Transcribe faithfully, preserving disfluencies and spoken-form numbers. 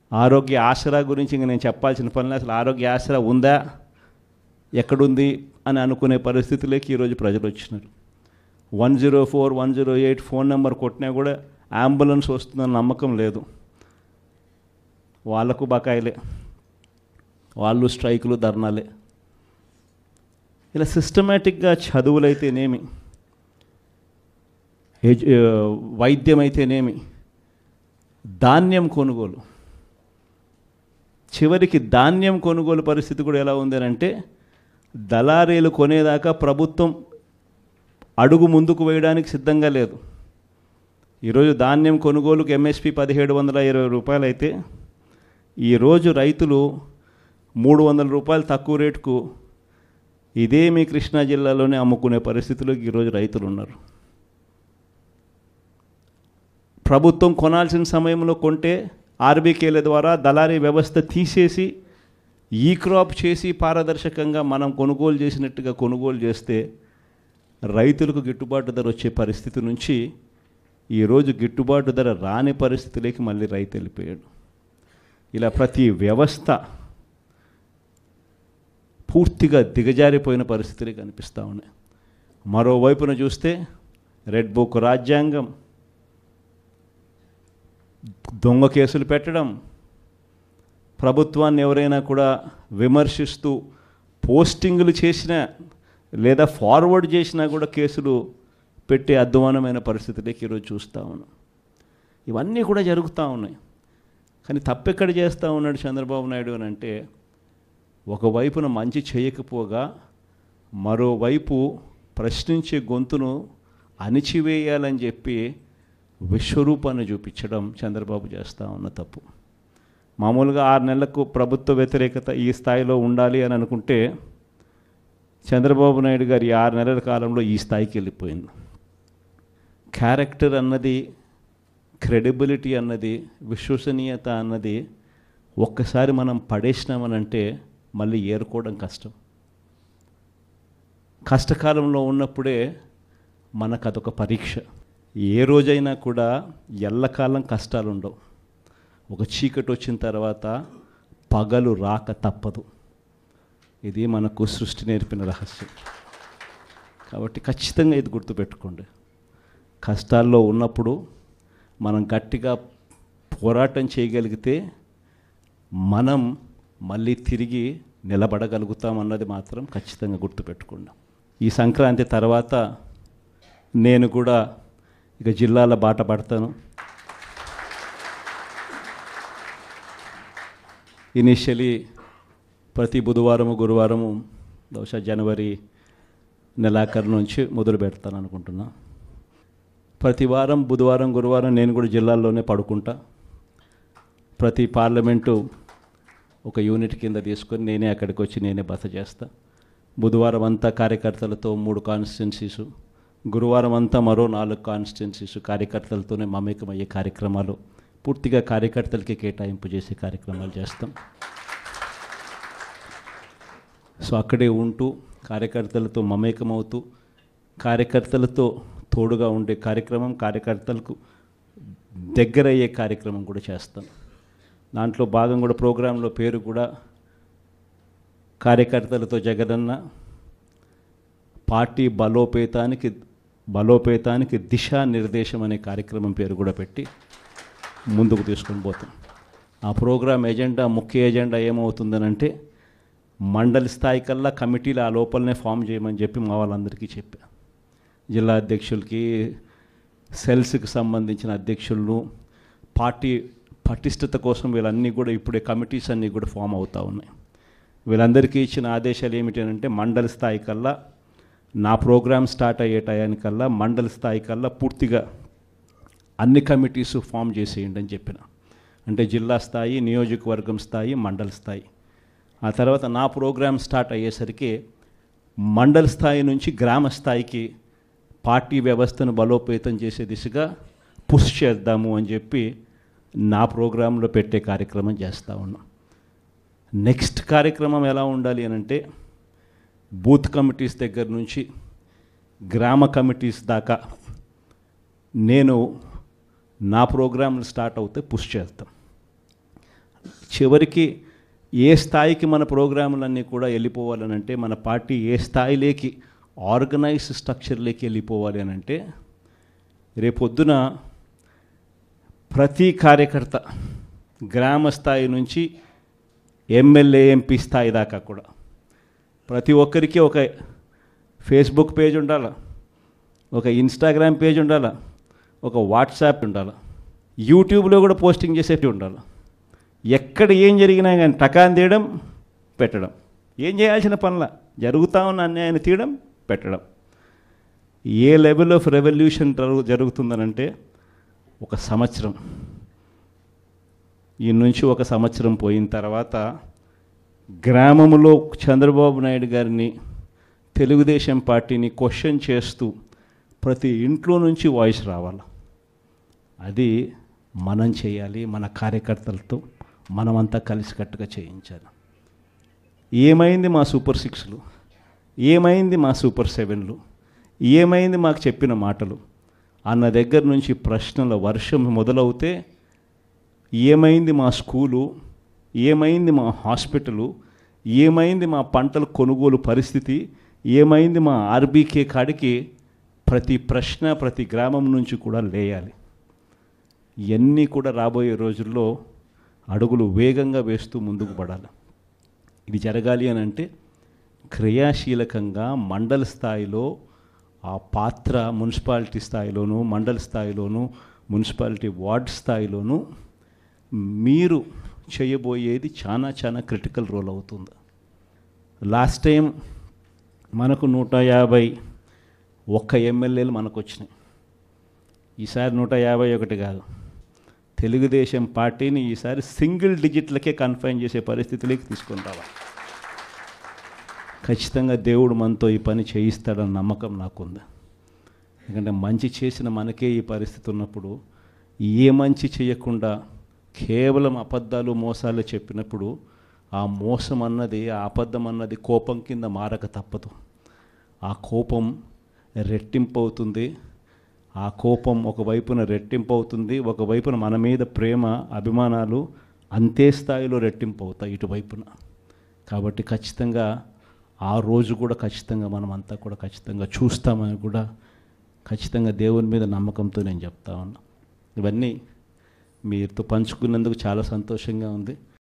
ఆరోగ్య ఆసరా గురించి ఇంక నేను చెప్పాల్సిన పని లేదు. అసలు ఆరోగ్య ఆసరా ఉందా, ఎక్కడుంది అని అనుకునే పరిస్థితులకి ఈరోజు ప్రజలు వచ్చినారు. One zero four one zero eight phone number కొట్టినా కూడా అంబులెన్స్ వస్తుందన్న నమ్మకం లేదు. వాళ్లకు బకాయిలే, వాళ్ళు స్ట్రైకులు, ధర్నాలే. ఇలా సిస్టమేటిక్గా చదువులైతేనేమి, వైద్యం అయితేనేమి, ధాన్యం కొనుగోలు, చివరికి ధాన్యం కొనుగోలు పరిస్థితి కూడా ఎలా ఉంది అంటే దళారీలు కొనేదాకా ప్రభుత్వం అడుగు ముందుకు వేయడానికి సిద్ధంగా లేదు. ఈరోజు ధాన్యం కొనుగోలుకు ఎంఎస్పి పదిహేడు వందల ఇరవై రూపాయలు అయితే ఈరోజు రైతులు మూడు వందల రూపాయలు తక్కువ రేటుకు ఇదే మీ కృష్ణా జిల్లాలోనే అమ్ముకునే పరిస్థితిలో ఈరోజు రైతులు ఉన్నారు. ప్రభుత్వం కొనాల్సిన సమయంలో కొంటే ఆర్బీకేల ద్వారా దళారీ వ్యవస్థ తీసేసి ఈ క్రాప్ చేసి పారదర్శకంగా మనం కొనుగోలు చేసినట్టుగా కొనుగోలు చేస్తే రైతులకు గిట్టుబాటు ధర వచ్చే పరిస్థితి నుంచి ఈరోజు గిట్టుబాటు ధర రాని పరిస్థితిలోకి మళ్ళీ రైతు వెళ్ళిపోయాడు. ఇలా ప్రతి వ్యవస్థ పూర్తిగా దిగజారిపోయిన పరిస్థితులే కనిపిస్తూ ఉన్నాయి. మరోవైపున చూస్తే రెడ్ బుక్ రాజ్యాంగం, దొంగ కేసులు పెట్టడం, ప్రభుత్వాన్ని ఎవరైనా కూడా విమర్శిస్తూ పోస్టింగులు చేసినా లేదా ఫార్వర్డ్ చేసినా కూడా కేసులు పెట్టే అధ్వానమైన పరిస్థితులకి ఈరోజు చూస్తూ ఉన్నాం. ఇవన్నీ కూడా జరుగుతూ ఉన్నాయి. కానీ తప్పెక్కడ చేస్తూ ఉన్నాడు చంద్రబాబు నాయుడు అని అంటే, ఒకవైపున మంచి చేయకపోగా మరోవైపు ప్రశ్నించే గొంతును అణిచివేయాలని చెప్పి విశ్వరూపాన్ని చూపించడం చంద్రబాబు చేస్తూ ఉన్న తప్పు. మామూలుగా ఆరు నెలలకు ప్రభుత్వ వ్యతిరేకత ఈ స్థాయిలో ఉండాలి అని అనుకుంటే చంద్రబాబు నాయుడు గారి ఆరు నెలల కాలంలో ఈ స్థాయికి వెళ్ళిపోయింది. క్యారెక్టర్ అన్నది, క్రెడిబిలిటీ అన్నది, విశ్వసనీయత అన్నది ఒక్కసారి మనం పడేసినామనంటే మళ్ళీ ఏరుకోవడం కష్టం. కష్టకాలంలో ఉన్నప్పుడే మనకు అదొక పరీక్ష. ఏ రోజైనా కూడా ఎల్లకాలం కష్టాలు ఉండవు. ఒక చీకటి వచ్చిన తర్వాత పగలు రాక తప్పదు. ఇది మనకు సృష్టి నేర్పిన రహస్యం. కాబట్టి ఖచ్చితంగా ఇది గుర్తుపెట్టుకోండి. కష్టాల్లో ఉన్నప్పుడు మనం గట్టిగా పోరాటం చేయగలిగితే మనం మళ్ళీ తిరిగి నిలబడగలుగుతామన్నది మాత్రం ఖచ్చితంగా గుర్తుపెట్టుకోండి. ఈ సంక్రాంతి తర్వాత నేను కూడా ఇక జిల్లాల బాట పడతాను. ఇనిషియలీ ప్రతి బుధవారము గురువారము బహుశా జనవరి నెలాఖరు నుంచి మొదలు పెడతాను అనుకుంటున్నా. ప్రతి వారం బుధవారం గురువారం నేను కూడా జిల్లాల్లోనే పడుకుంటా. ప్రతి పార్లమెంటు ఒక యూనిట్ కింద తీసుకొని నేనే అక్కడికి వచ్చి నేనే బస చేస్తా. బుధవారం అంతా కార్యకర్తలతో మూడు కాన్స్టిట్యున్సీసు, గురువారం అంతా మరో నాలుగు కాన్స్టిట్యున్సీసు కార్యకర్తలతోనే మమేకమయ్యే కార్యక్రమాలు, పూర్తిగా కార్యకర్తలకి కేటాయింపు చేసే కార్యక్రమాలు చేస్తాం. సో అక్కడే ఉంటూ కార్యకర్తలతో మమేకమవుతూ కార్యకర్తలతో తోడుగా ఉండే కార్యక్రమం, కార్యకర్తలకు దగ్గరయ్యే కార్యక్రమం కూడా చేస్తాం. దాంట్లో భాగం కూడా ప్రోగ్రాంలో పేరు కూడా కార్యకర్తలతో జగనన్న పార్టీ బలోపేతానికి బలోపేతానికి దిశానిర్దేశం అనే కార్యక్రమం పేరు కూడా పెట్టి ముందుకు తీసుకొని పోతాం. ఆ ప్రోగ్రాం ఎజెండా, ముఖ్య ఎజెండా ఏమవుతుందనంటే మండలి స్థాయి కల్లా కమిటీలు ఆ లోపలనే ఫామ్ చేయమని చెప్పి మా వాళ్ళందరికీ చెప్పా. జిల్లా అధ్యక్షులకి, సెల్స్కి సంబంధించిన అధ్యక్షులను, పార్టీ పటిష్టత కోసం వీళ్ళన్నీ కూడా ఇప్పుడే కమిటీస్ అన్నీ కూడా ఫామ్ అవుతూ ఉన్నాయి. వీళ్ళందరికీ ఇచ్చిన ఆదేశాలు ఏమిటి అంటే మండలి స్థాయి కల్లా నా ప్రోగ్రాం స్టార్ట్ అయ్యే టయానికల్లా మండలి స్థాయి కల్లా పూర్తిగా అన్ని కమిటీస్ ఫామ్ చేసేయండి అని చెప్పిన. అంటే జిల్లా స్థాయి, నియోజకవర్గం స్థాయి, మండలి స్థాయి. ఆ తర్వాత నా ప్రోగ్రాం స్టార్ట్ అయ్యేసరికి మండల స్థాయి నుంచి గ్రామ స్థాయికి పార్టీ వ్యవస్థను బలోపేతం చేసే దిశగా పుష్ చేద్దాము అని చెప్పి నా ప్రోగ్రాంలో పెట్టే కార్యక్రమం చేస్తూ ఉన్నాం. నెక్స్ట్ కార్యక్రమం ఎలా ఉండాలి అని అంటే బూత్ కమిటీస్ దగ్గర నుంచి గ్రామ కమిటీస్ దాకా నేను నా ప్రోగ్రాంలు స్టార్ట్ అవుతే పుష్ చేస్తాం. చివరికి ఏ స్థాయికి మన ప్రోగ్రాములన్నీ కూడా వెళ్ళిపోవాలనంటే, మన పార్టీ ఏ స్థాయిలోకి ఆర్గనైజ్ స్ట్రక్చర్లోకి వెళ్ళిపోవాలి అని అంటే, రేపొద్దున ప్రతి కార్యకర్త గ్రామ స్థాయి నుంచి ఎమ్మెల్యే ఎంపీ స్థాయి దాకా కూడా ప్రతి ఒక్కరికి ఒక ఫేస్బుక్ పేజ్ ఉండాలి, ఒక ఇన్స్టాగ్రామ్ పేజ్ ఉండాలి, ఒక వాట్సాప్ ఉండాలి, యూట్యూబ్లో కూడా పోస్టింగ్ చేసేవి ఉండాలి. ఎక్కడ ఏం జరిగినా కానీ టకాన్ తీయడం పెట్టడం, ఏం చేయాల్సిన పనుల జరుగుతూ ఉన్న అన్యాయాన్ని తీయడం పెట్టడం. ఏ లెవెల్ ఆఫ్ రెవల్యూషన్ జరుగుతుందనంటే ఒక సంవత్సరం, ఈ నుంచి ఒక సంవత్సరం పోయిన తర్వాత గ్రామంలో చంద్రబాబు నాయుడు గారిని, తెలుగుదేశం పార్టీని క్వశ్చన్ చేస్తూ ప్రతి ఇంట్లో నుంచి వాయిస్ రావాలి. అది మనం చేయాలి, మన కార్యకర్తలతో మనమంతా కలిసికట్టుగా చేయించాలి. ఏమైంది మా సూపర్ సిక్స్లు, ఏమైంది మా సూపర్ సెవెన్లు, ఏమైంది మాకు చెప్పిన మాటలు అన్న దగ్గర నుంచి ప్రశ్నల వర్షం మొదలవుతే, ఏమైంది మా స్కూలు, ఏమైంది మా హాస్పిటలు, ఏమైంది మా పంటల కొనుగోలు పరిస్థితి, ఏమైంది మా ఆర్బీకే కాడికి ప్రతి ప్రశ్న ప్రతి గ్రామం నుంచి కూడా లేయాలి. ఇవన్నీ కూడా రాబోయే రోజుల్లో అడుగులు వేగంగా వేస్తూ ముందుకు పడాలి. ఇది జరగాలి అని అంటే క్రియాశీలకంగా మండల స్థాయిలో ఆ పాత్ర మున్సిపాలిటీ స్థాయిలోనూ, మండల స్థాయిలోనూ, మున్సిపాలిటీ వార్డ్ స్థాయిలోనూ మీరు చేయబోయేది చాలా చాలా క్రిటికల్ రోల్ అవుతుంది. లాస్ట్ టైం మనకు నూట యాభై ఒక్క ఎమ్మెల్యేలు మనకు వచ్చినాయి. ఈసారి నూట యాభై ఒకటి కాదు, తెలుగుదేశం పార్టీని ఈసారి సింగిల్ డిజిట్లకే కన్ఫైన్ చేసే పరిస్థితిలోకి తీసుకొని రావాలి. ఖచ్చితంగా దేవుడు మనతో ఈ పని చేయిస్తాడన్న నమ్మకం నాకుంది. ఎందుకంటే మంచి చేసిన మనకే ఈ పరిస్థితి ఉన్నప్పుడు, ఏ మంచి చేయకుండా కేవలం అబద్ధాలు మోసాలు చెప్పినప్పుడు ఆ మోసం అన్నది, ఆ అబద్ధం అన్నది కోపం కింద మారక తప్పదు. ఆ కోపం రెట్టింపు అవుతుంది. ఆ కోపం ఒకవైపున రెట్టింపు అవుతుంది, ఒకవైపున మన మీద ప్రేమ అభిమానాలు అంతే స్థాయిలో రెట్టింపు అవుతాయి ఇటువైపున. కాబట్టి ఖచ్చితంగా ఆ రోజు కూడా ఖచ్చితంగా మనం అంతా కూడా ఖచ్చితంగా చూస్తామని కూడా ఖచ్చితంగా దేవుని మీద నమ్మకంతో నేను చెప్తా ఉన్నా. ఇవన్నీ మీతో పంచుకున్నందుకు చాలా సంతోషంగా ఉంది.